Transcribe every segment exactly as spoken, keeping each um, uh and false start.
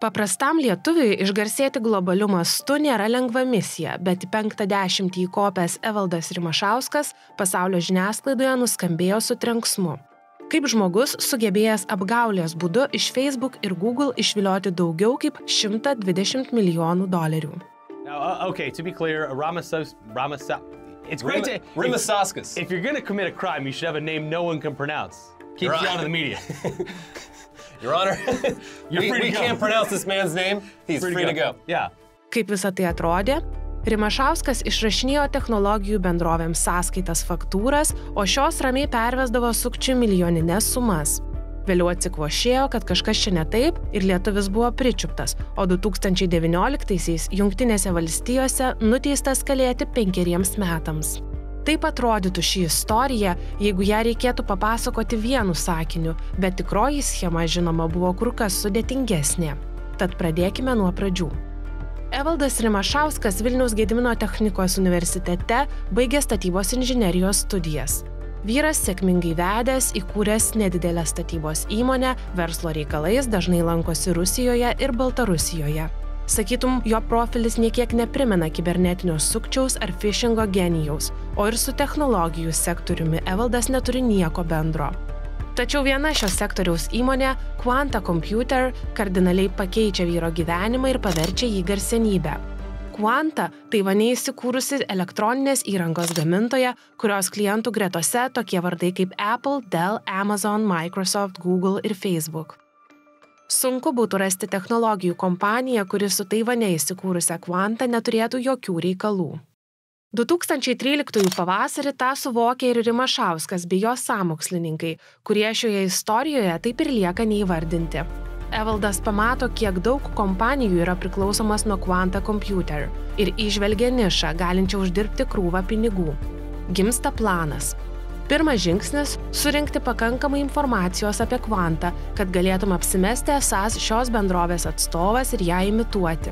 Paprastam lietuviui išgarsėti globaliu mastu nėra lengva misija, bet į penktą dešimtį įkopęs Evaldas Rimašauskas pasaulio žiniasklaidoje nuskambėjo su trenksmu. Kaip žmogus sugebėjęs apgaulės būdu iš Facebook ir Google išvilioti daugiau kaip šimtą dvidešimt milijonų dolerių. Now, uh, okay, to be clear, Ramasos, Ramasos, it's great to... Rimasauskas. If you're going to commit a crime, you should have a name no one can pronounce. Keeps Right. you out of the media. Your Honor, You're we, free to we go. can't pronounce this man's name. He's free, free to go. Yeah. Kaip visą tai atrodė? Rimašauskas išrašinėjo technologijų bendrovėms sąskaitas faktūras, o šios ramiai pervesdavo sukčių milijonines sumas. Vėliau atsikvošėjo, kad kažkas čia ne taip ir lietuvis buvo pričiuptas, o du tūkstančiai devynioliktaisiais Jungtinėse valstijose nuteistas kalėti penkeriems metams. Taip atrodytų ši istorija, jeigu ją reikėtų papasakoti vienu sakiniu, bet tikroji schema, žinoma, buvo kur kas sudėtingesnė. Tad pradėkime nuo pradžių. Evaldas Rimašauskas Vilniaus Gedimino technikos universitete baigė statybos inžinerijos studijas. Vyras sėkmingai vedęs, įkūręs nedidelę statybos įmonę, verslo reikalais dažnai lankosi Rusijoje ir Baltarusijoje. Sakytum, jo profilis niekiek neprimena kibernetinio sukčiaus ar phishingo genijaus, o ir su technologijų sektoriumi Evaldas neturi nieko bendro. Tačiau viena šios sektoriaus įmonė, Quanta Computer, kardinaliai pakeičia vyro gyvenimą ir paverčia jį garsenybę. Quanta – Taivane įsikūrusi elektroninės įrangos gamintoja, kurios klientų gretose tokie vardai kaip Apple, Dell, Amazon, Microsoft, Google ir Facebook. Sunku būtų rasti technologijų kompaniją, kuri su Taivane įsikūrusią Quanta neturėtų jokių reikalų. du tūkstančiai tryliktųjų pavasarį tą suvokė ir Rimašauskas bei jo sąmokslininkai, kurie šioje istorijoje taip ir lieka neįvardinti. Evaldas pamato, kiek daug kompanijų yra priklausomas nuo Quanta Computer ir įžvelgia nišą, galinčią uždirbti krūvą pinigų. Gimsta planas. Pirmas žingsnis – surinkti pakankamai informacijos apie Quanta, kad galėtum apsimesti esąs šios bendrovės atstovas ir ją imituoti.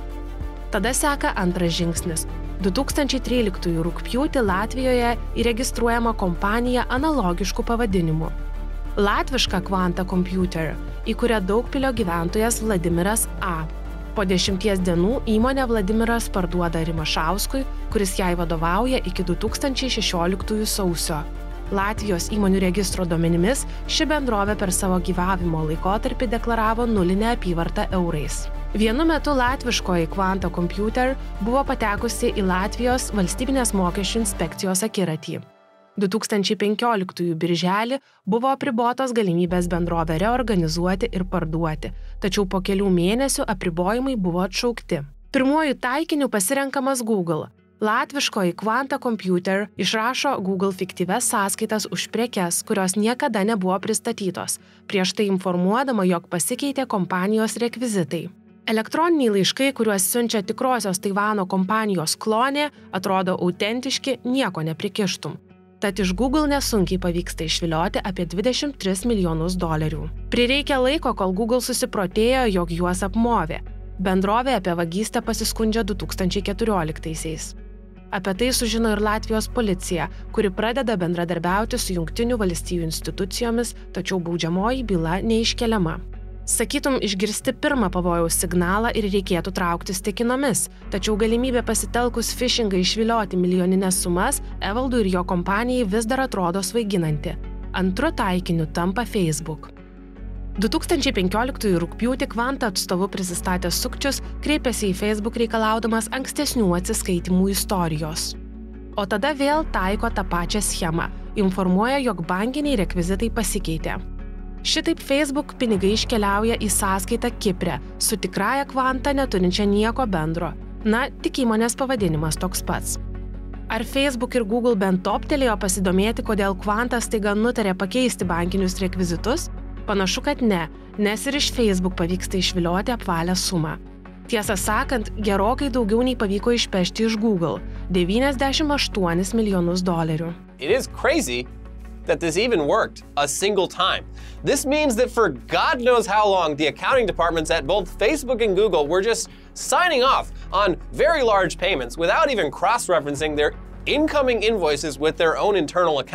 Tada seka antras žingsnis. du tūkstančiai tryliktųjų rugpjūtį Latvijoje įregistruojama kompanija analogiškų pavadinimų. Latviška Quanta Computer įkuria Daugpilio gyventojas Vladimiras A. Po dešimties dienų įmonę Vladimiras parduoda Rimašauskui, kuris jai vadovauja iki du tūkstančiai šešioliktųjų sausio. Latvijos įmonių registro duomenimis ši bendrovė per savo gyvavimo laikotarpį deklaravo nulinę apyvartą eurais. Vienu metu latviškoji Quanta Computer buvo patekusi į Latvijos valstybinės mokesčių inspekcijos akiratį. du tūkstančiai penkioliktųjų birželį buvo apribotos galimybės bendrovę reorganizuoti ir parduoti, tačiau po kelių mėnesių apribojimai buvo atšaukti. Pirmuoju taikiniu pasirenkamas Google. Latviškoji Quanta Computer išrašo Google fiktyves sąskaitas už prekes, kurios niekada nebuvo pristatytos, prieš tai informuodama, jog pasikeitė kompanijos rekvizitai. Elektroniniai laiškai, kuriuos siunčia tikrosios Taivano kompanijos klonė, atrodo autentiški, nieko neprikištum. Tad iš Google nesunkiai pavyksta išvilioti apie dvidešimt tris milijonus dolerių. Prireikia laiko, kol Google susiprotėjo, jog juos apmovė. Bendrovė apie vagystę pasiskundžia du tūkstančiai keturioliktaisiais. Apie tai sužino ir Latvijos policija, kuri pradeda bendradarbiauti su Jungtinių valstijų institucijomis, tačiau baudžiamoji byla neiškeliama. Sakytum, išgirsti pirmą pavojaus signalą ir reikėtų trauktis tikinomis, tačiau galimybė pasitelkus phishingą išvilioti milijonines sumas Evaldui ir jo kompanijai vis dar atrodo svaiginanti. Antru taikiniu tampa Facebook. du tūkstančiai penkioliktųjų rugpjūtį Quanta atstovu prisistatęs sukčius kreipėsi į Facebook reikalaudamas ankstesnių atsiskaitimų istorijos. O tada vėl taiko tą pačią schemą, informuoja, jog bankiniai rekvizitai pasikeitė. Šitaip Facebook pinigai iškeliauja į sąskaitą Kipre, su tikrąja Quanta neturinčia nieko bendro. Na, tik įmonės pavadinimas toks pats. Ar Facebook ir Google bent toptelėjo pasidomėti, kodėl Quanta staiga nutarė pakeisti bankinius rekvizitus? Panašu, kad ne, nes ir iš Facebook pavyksta išvilioti apvalę sumą. Tiesą sakant, gerokai daugiau nei pavyko išpešti iš Google – devyniasdešimt aštuonis milijonus dolerių. It is crazy that this even worked a single time. This means that for God knows how long, the accounting departments at both Facebook and Google were just signing off on very large payments without even cross-referencing their incoming invoices with their own internal accounting.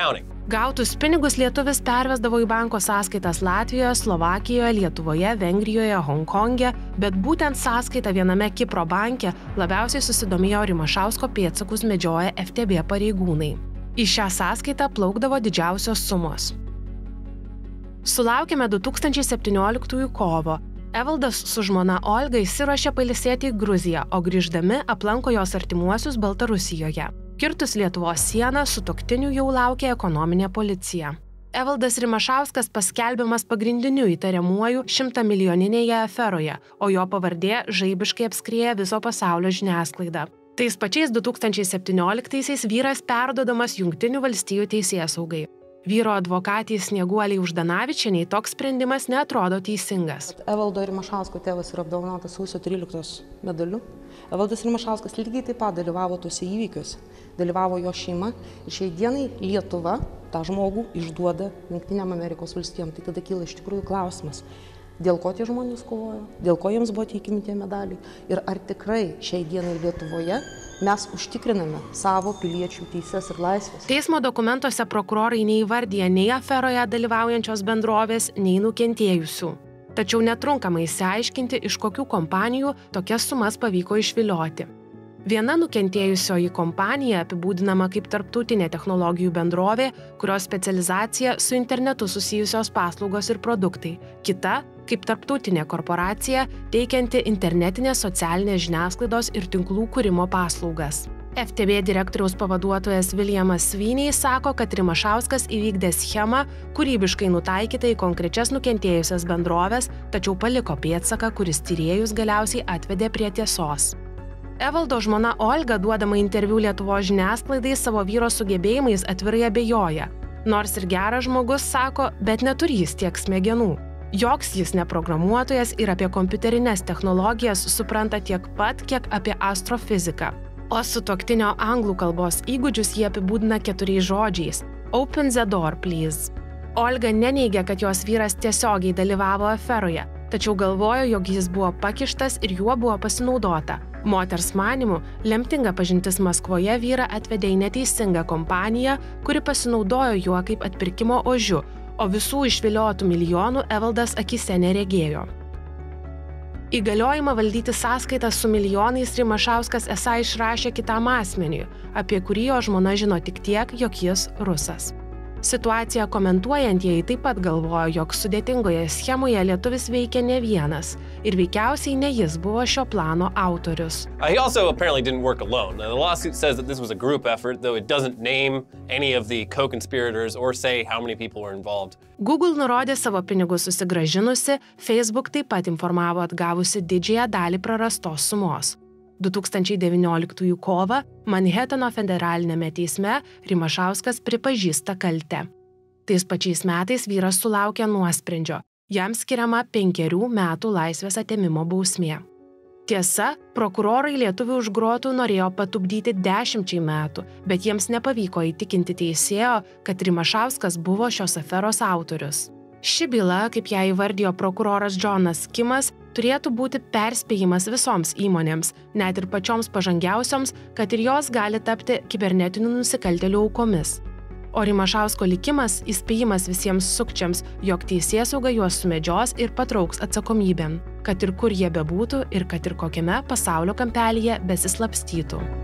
Gautus pinigus lietuvis pervesdavo į banko sąskaitas Latvijoje, Slovakijoje, Lietuvoje, Vengrijoje, Honkonge, bet būtent sąskaita viename Kipro banke labiausiai susidomėjo Rimašausko pėdsakus medžioja F T B pareigūnai. Į šią sąskaitą plaukdavo didžiausios sumos. Sulaukėme du tūkstančiai septynioliktųjų kovo. Evaldas su žmona Olga išsiruošė pailsėti į Gruziją, o grįždami aplanko jos artimuosius Baltarusijoje. Kirtus Lietuvos sieną sutuoktinių jau laukė ekonominė policija. Evaldas Rimašauskas paskelbiamas pagrindiniu įtariamuoju šimtamilijoninėje aferoje, o jo pavardė žaibiškai apskrieja viso pasaulio žiniasklaidą. Tais pačiais du tūkstančiai septynioliktaisiais vyras perduodamas Jungtinių valstijų teisėsaugai. Vyro advokatei Snieguolei Uždanavičienei toks sprendimas neatrodo teisingas. Evaldo Rimašausko tėvas yra apdovanotas sausio tryliktos medaliu. Evaldas Rimašauskas lygiai taip pat dalyvavo tuose įvykiuose. Dalyvavo jo šeima ir šiai dienai Lietuva tą žmogų išduoda Jungtinėm Amerikos valstijom. Tai tada kyla iš tikrųjų klausimas, dėl ko tie žmonės kovojo, dėl ko jiems buvo teikiami tie medaliai ir ar tikrai šiai dienai Lietuvoje mes užtikriname savo piliečių teises ir laisvės. Teismo dokumentuose prokurorai neįvardyja nei aferoje dalyvaujančios bendrovės, nei nukentėjusių. Tačiau netrunkama išsiaiškinti, iš kokių kompanijų tokias sumas pavyko išvilioti. Viena nukentėjusioji kompanija apibūdinama kaip tarptautinė technologijų bendrovė, kurios specializacija su internetu susijusios paslaugos ir produktai. Kita kaip tarptautinė korporacija, teikianti internetinės socialinės žiniasklaidos ir tinklų kūrimo paslaugas. F T B direktoriaus pavaduotojas Viljamas Svyniai sako, kad Rimašauskas įvykdė schemą, kūrybiškai nutaikytą į konkrečias nukentėjusias bendroves, tačiau paliko pėdsaką, kuris tyrėjus galiausiai atvedė prie tiesos. Evaldo žmona Olga, duodama interviu Lietuvos žiniasklaidai, savo vyro sugebėjimais atvirai abejoja. Nors ir geras žmogus, sako, bet neturi jis tiek smegenų. Joks jis ne programuotojas ir apie kompiuterinės technologijas supranta tiek pat, kiek apie astrofiziką. O sutuoktinio anglų kalbos įgūdžius jie apibūdina keturiais žodžiais – Open the door, please. Olga neneigia, kad jos vyras tiesiogiai dalyvavo aferoje, tačiau galvojo, jog jis buvo pakištas ir juo buvo pasinaudota. Moters manymu, lemtinga pažintis Maskvoje vyrą atvedė į neteisingą kompaniją, kuri pasinaudojo juo kaip atpirkimo ožiu, o visų išviliotų milijonų Evaldas akyse neregėjo. Įgaliojimą valdyti sąskaitas su milijonais Rimašauskas esą išrašė kitam asmeniui, apie kurį jo žmona žino tik tiek, jog jis rusas. Situaciją komentuojantieji taip pat galvojo, jog sudėtingoje schemoje lietuvis veikia ne vienas ir veikiausiai ne jis buvo šio plano autorius. Uh, he also apparently didn't work alone. The lawsuit says that this was a group effort, though it doesn't name any of the co-conspirators or say how many people were involved. Google nurodė savo pinigus susigrąžinusi, Facebook taip pat informavo atgavusi didžiąją dalį prarastos sumos. du tūkstančiai devynioliktųjų kovą Manhetano federalinėme teisme Rimašauskas pripažįsta kaltę. Tais pačiais metais vyras sulaukė nuosprendžio. Jam skiriama penkerių metų laisvės atėmimo bausmė. Tiesa, prokurorai lietuvių už grotų norėjo patupdyti dešimčiai metų, bet jiems nepavyko įtikinti teisėjo, kad Rimašauskas buvo šios aferos autorius. Ši byla, kaip ją įvardijo prokuroras Džonas Kimas, turėtų būti perspėjimas visoms įmonėms, net ir pačioms pažangiausioms, kad ir jos gali tapti kibernetinių nusikaltėlių aukomis. O Rimašausko likimas įspėjimas visiems sukčiams, jog teisėsauga juos sumedžios ir patrauks atsakomybėn, kad ir kur jie bebūtų ir kad ir kokiame pasaulio kampelyje besislapstytų.